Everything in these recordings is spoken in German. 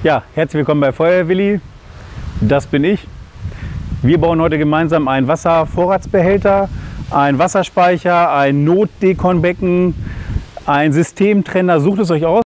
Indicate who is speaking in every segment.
Speaker 1: Ja, herzlich willkommen bei Feuerwehr-Willi. Das bin ich. Wir bauen heute gemeinsam einen Wasservorratsbehälter, einen Wasserspeicher, ein Notdekonbecken, ein Systemtrenner. Sucht es euch aus.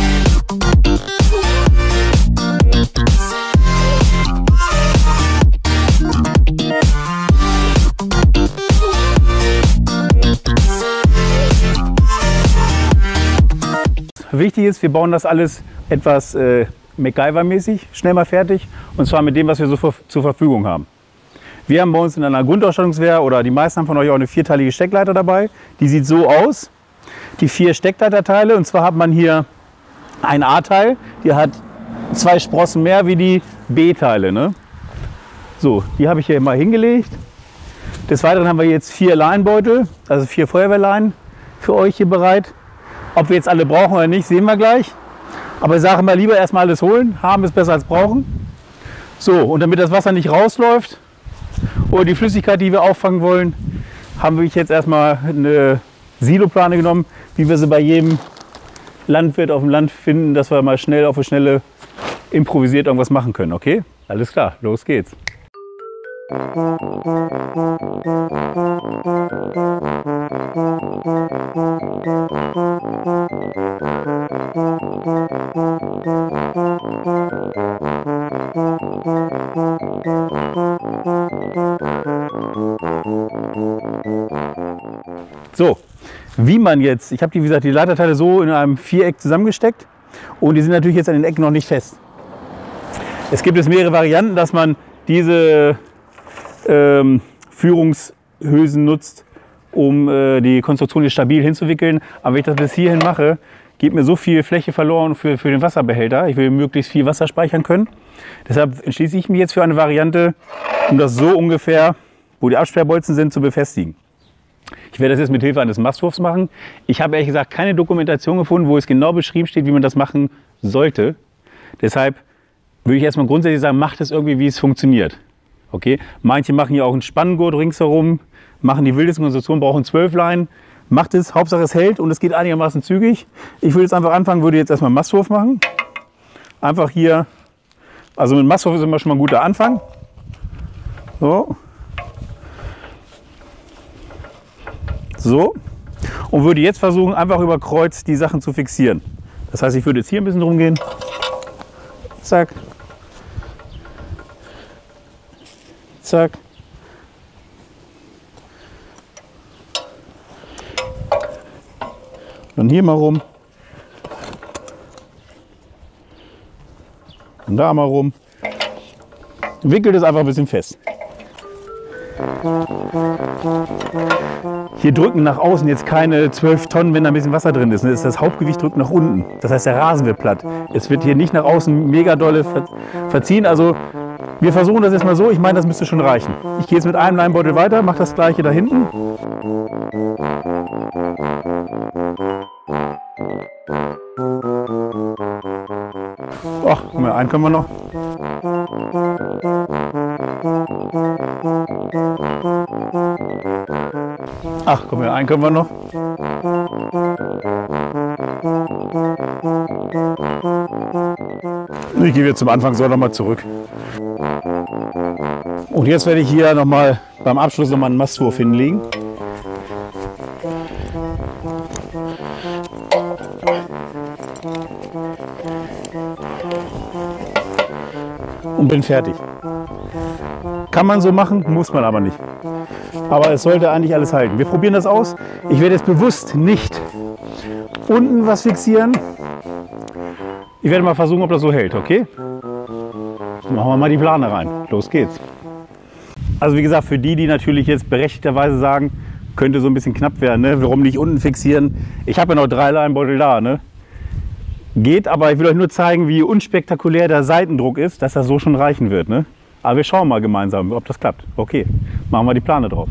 Speaker 1: Wichtig ist, wir bauen das alles etwas MacGyver-mäßig, schnell mal fertig, und zwar mit dem, was wir so zur Verfügung haben. Wir haben bei uns in einer Grundausstattungswehr, oder die meisten haben von euch auch eine vierteilige Steckleiter dabei. Die sieht so aus, die 4 Steckleiterteile, und zwar hat man hier ein A-Teil, die hat 2 Sprossen mehr wie die B-Teile. Ne? So, die habe ich hier mal hingelegt. Des Weiteren haben wir jetzt 4 Leinbeutel, also 4 Feuerwehrleinen für euch hier bereit. Ob wir jetzt alle brauchen oder nicht, sehen wir gleich. Aber ich sage mal, lieber erstmal alles holen. Haben ist besser als brauchen. So, und damit das Wasser nicht rausläuft oder die Flüssigkeit, die wir auffangen wollen, haben wir jetzt erstmal eine Siloplane genommen, wie wir sie bei jedem Landwirt auf dem Land finden, dass wir mal schnell auf die Schnelle improvisiert irgendwas machen können. Okay? Alles klar, los geht's. So, wie man jetzt, ich habe die, wie gesagt, die Leiterteile so in einem Viereck zusammengesteckt, und die sind natürlich jetzt an den Ecken noch nicht fest. Es gibt mehrere Varianten, dass man diese Führungshülsen nutzt, um die Konstruktion stabil hinzuwickeln. Aber wenn ich das bis hierhin mache, geht mir so viel Fläche verloren für den Wasserbehälter. Ich will möglichst viel Wasser speichern können. Deshalb entschließe ich mich jetzt für eine Variante, um das so ungefähr, wo die Absperrbolzen sind, zu befestigen. Ich werde das jetzt mit Hilfe eines Mastwurfs machen. Ich habe ehrlich gesagt keine Dokumentation gefunden, wo es genau beschrieben steht, wie man das machen sollte. Deshalb würde ich erstmal grundsätzlich sagen, macht es irgendwie, wie es funktioniert. Okay? Manche machen hier auch einen Spanngurt ringsherum, machen die wildesten Konstruktionen, brauchen 12 Leinen. Macht es, Hauptsache es hält und es geht einigermaßen zügig. Ich würde jetzt einfach anfangen, würde jetzt erstmal einen Mastwurf machen. Einfach hier, also mit Mastwurf ist immer schon mal ein guter Anfang. So. So. Und würde jetzt versuchen, einfach über Kreuz die Sachen zu fixieren. Das heißt, ich würde jetzt hier ein bisschen rumgehen. Zack. Zack. Dann hier mal rum. Und da mal rum. Wickelt es einfach ein bisschen fest. Hier drücken nach außen jetzt keine 12 Tonnen, wenn da ein bisschen Wasser drin ist. Das Hauptgewicht drückt nach unten. Das heißt, der Rasen wird platt. Es wird hier nicht nach außen mega dolle verziehen. Also wir versuchen das jetzt mal so. Ich meine, das müsste schon reichen. Ich gehe jetzt mit einem Leinbeutel weiter, mache das gleiche da hinten. Ach, guck mal, einen können wir noch. Ach, komm her, einen können wir noch. Ich gehe jetzt zum Anfang so nochmal zurück. Und jetzt werde ich hier nochmal beim Abschluss nochmal einen Mastwurf hinlegen. Und bin fertig. Kann man so machen, muss man aber nicht. Aber es sollte eigentlich alles halten. Wir probieren das aus. Ich werde jetzt bewusst nicht unten was fixieren. Ich werde mal versuchen, ob das so hält, okay? Machen wir mal die Plane rein. Los geht's. Also wie gesagt, für die natürlich jetzt berechtigterweise sagen, könnte so ein bisschen knapp werden, ne? Warum nicht unten fixieren? Ich habe ja noch 3 Leinbeutel da, ne? Geht, aber ich will euch nur zeigen, wie unspektakulär der Seitendruck ist, dass das so schon reichen wird, ne? Aber wir schauen mal gemeinsam, ob das klappt. Okay, machen wir die Plane drauf.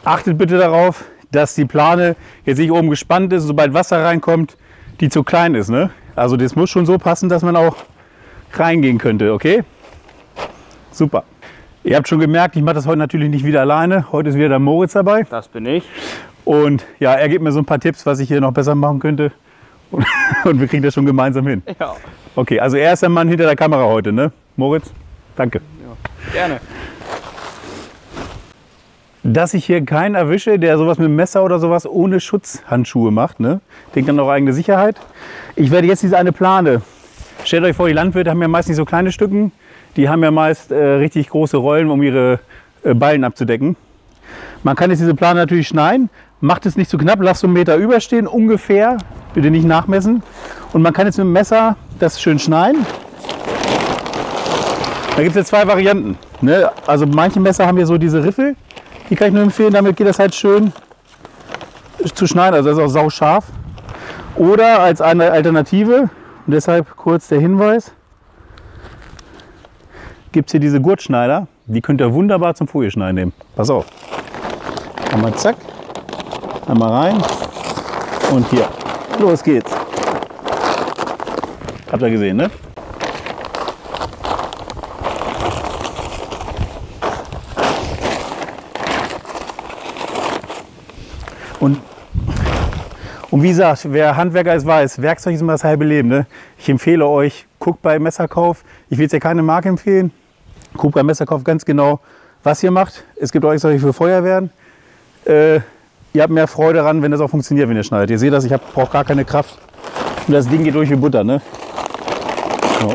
Speaker 1: Achtet bitte darauf, dass die Plane jetzt nicht oben gespannt ist, sobald Wasser reinkommt, die zu klein ist. Ne? Also das muss schon so passen, dass man auch reingehen könnte, okay? Super. Ihr habt schon gemerkt, ich mache das heute natürlich nicht wieder alleine. Heute ist wieder der Moritz dabei.
Speaker 2: Das bin ich.
Speaker 1: Und ja, er gibt mir so ein paar Tipps, was ich hier noch besser machen könnte. Und wir kriegen das schon gemeinsam hin.
Speaker 2: Ja.
Speaker 1: Okay, also er ist der Mann hinter der Kamera heute, ne? Moritz, danke.
Speaker 2: Ja, gerne.
Speaker 1: Dass ich hier keinen erwische, der sowas mit dem Messer oder sowas ohne Schutzhandschuhe macht, ne? Denkt dann auch eigene Sicherheit. Ich werde jetzt diese eine Plane. Stellt euch vor, die Landwirte haben ja meist nicht so kleine Stücken. Die haben ja meist richtig große Rollen, um ihre Ballen abzudecken. Man kann jetzt diese Plane natürlich schneiden. Macht es nicht zu knapp, lasst so einen Meter überstehen, ungefähr. Bitte nicht nachmessen. Und man kann jetzt mit dem Messer das schön schneiden. Da gibt es jetzt zwei Varianten. Ne? Also manche Messer haben hier so diese Riffel. Die kann ich nur empfehlen, damit geht das halt schön zu schneiden. Also das ist auch sauscharf. Oder als eine Alternative, und deshalb kurz der Hinweis, gibt es hier diese Gurtschneider. Die könnt ihr wunderbar zum Folieschneiden nehmen. Pass auf. Einmal zack, einmal rein und hier. Los geht's. Habt ihr gesehen, ne? Und wie gesagt, wer Handwerker ist, weiß, Werkzeug ist immer das halbe Leben. Ne? Ich empfehle euch, guckt bei Messerkauf. Ich will jetzt ja keine Marke empfehlen. Guckt beim Messerkauf ganz genau, was ihr macht. Es gibt euch solche für Feuerwehren. Ihr habt mehr Freude daran, wenn das auch funktioniert, wenn ihr schneidet. Ihr seht das, ich brauche gar keine Kraft. Und das Ding geht durch wie Butter. Ne? So.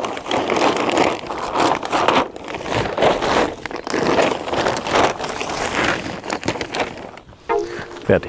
Speaker 1: Fertig.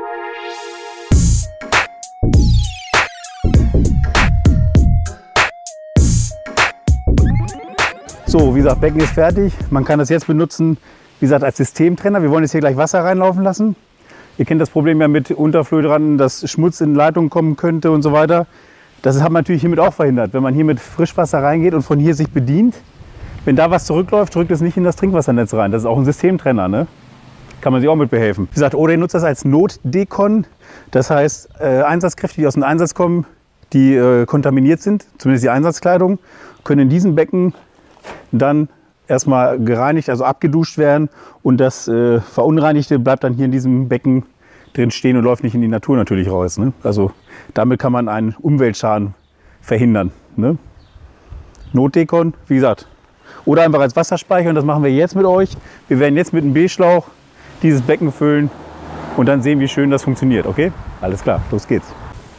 Speaker 1: So, wie gesagt, Becken ist fertig. Man kann das jetzt benutzen, wie gesagt, als Systemtrenner. Wir wollen jetzt hier gleich Wasser reinlaufen lassen. Ihr kennt das Problem ja mit Unterflößern, dass Schmutz in Leitungen kommen könnte und so weiter. Das hat man natürlich hiermit auch verhindert. Wenn man hier mit Frischwasser reingeht und von hier sich bedient, wenn da was zurückläuft, drückt es nicht in das Trinkwassernetz rein. Das ist auch ein Systemtrenner, ne? Kann man sich auch mit behelfen. Wie gesagt, oder ihr nutzt das als Notdekon. Das heißt, Einsatzkräfte, die aus dem Einsatz kommen, die kontaminiert sind, zumindest die Einsatzkleidung, können in diesem Becken dann erstmal gereinigt, also abgeduscht werden. Und das Verunreinigte bleibt dann hier in diesem Becken drin stehen und läuft nicht in die Natur natürlich raus. Ne? Also damit kann man einen Umweltschaden verhindern. Ne? Notdekon, wie gesagt. Oder einfach als Wasserspeicher, und das machen wir jetzt mit euch. Wir werden jetzt mit einem B-Schlauch dieses Becken füllen und dann sehen, wie schön das funktioniert. Okay? Alles klar, los geht's.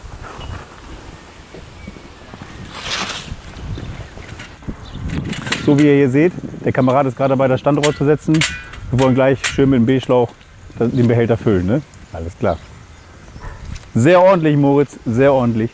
Speaker 1: So wie ihr hier seht, der Kamerad ist gerade dabei, das Standrohr zu setzen. Wir wollen gleich schön mit dem B-Schlauch den Behälter füllen. Ne? Alles klar. Sehr ordentlich, Moritz, sehr ordentlich.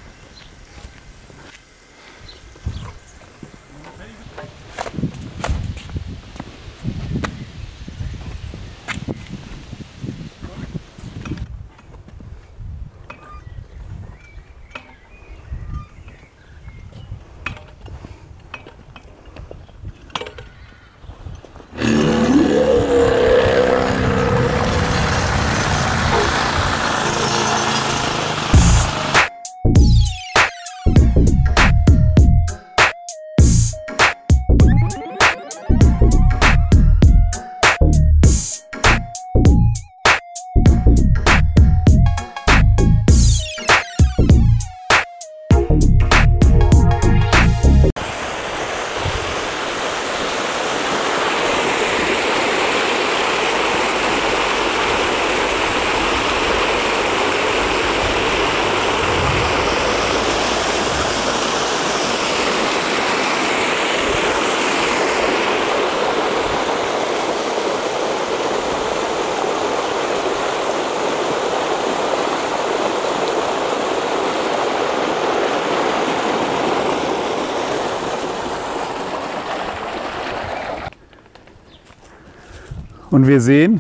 Speaker 1: Und wir sehen,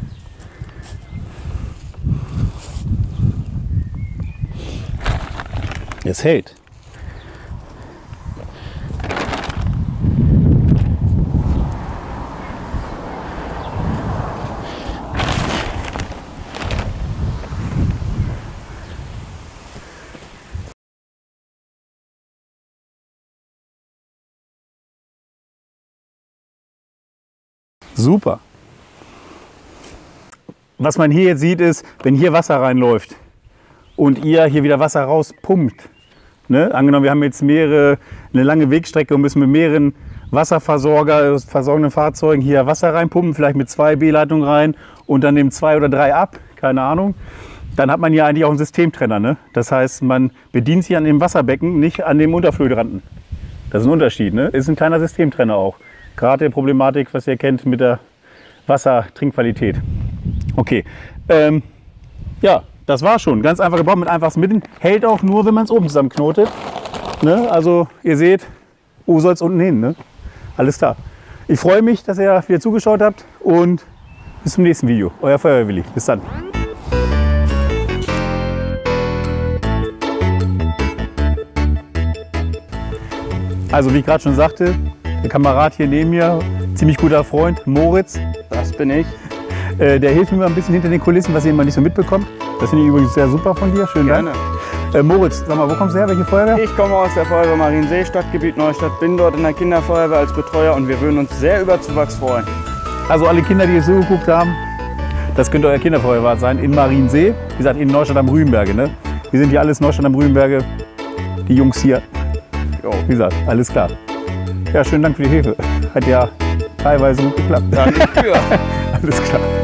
Speaker 1: es hält. Super. Was man hier jetzt sieht, ist, wenn hier Wasser reinläuft und ihr hier wieder Wasser rauspumpt. Ne? Angenommen, wir haben jetzt eine lange Wegstrecke und müssen mit mehreren versorgenden Fahrzeugen hier Wasser reinpumpen, vielleicht mit 2 B-Leitungen rein und dann nehmen 2 oder 3 ab, keine Ahnung. Dann hat man ja eigentlich auch einen Systemtrenner. Ne? Das heißt, man bedient sich an dem Wasserbecken, nicht an dem Unterflöhydranten. Das ist ein Unterschied. Ne? Ist ein kleiner Systemtrenner auch. Gerade die Problematik, was ihr kennt mit der Wassertrinkqualität. Okay, ja, das war schon. Ganz einfach gebaut mit einfachsten Mitteln. Hält auch nur, wenn man es oben zusammenknotet. Ne? Also ihr seht, soll es unten hin. Ne? Alles klar. Ich freue mich, dass ihr wieder zugeschaut habt und bis zum nächsten Video. Euer Feuerwehr-Willi. Bis dann. Also wie ich gerade schon sagte, der Kamerad hier neben mir, ziemlich guter Freund, Moritz.
Speaker 2: Das bin ich.
Speaker 1: Der hilft mir mal ein bisschen hinter den Kulissen, was ihr immer nicht so mitbekommt. Das finde ich übrigens sehr super von dir. Schönen
Speaker 2: Gerne.
Speaker 1: Dank. Moritz, sag mal, wo kommst du her? Welche Feuerwehr?
Speaker 2: Ich komme aus der Feuerwehr Mariensee, Stadtgebiet Neustadt, bin dort in der Kinderfeuerwehr als Betreuer und wir würden uns sehr über Zuwachs freuen.
Speaker 1: Also alle Kinder, die jetzt so geguckt haben, das könnte euer Kinderfeuerwehr sein in Mariensee. Wie gesagt, in Neustadt am Rübenberge. Ne? Wir sind hier alles Neustadt am Rübenberge. Die Jungs hier. Jo. Wie gesagt, alles klar. Ja, schönen Dank für die Hilfe. Hat ja teilweise gut geklappt.
Speaker 2: Danke für.
Speaker 1: Alles klar.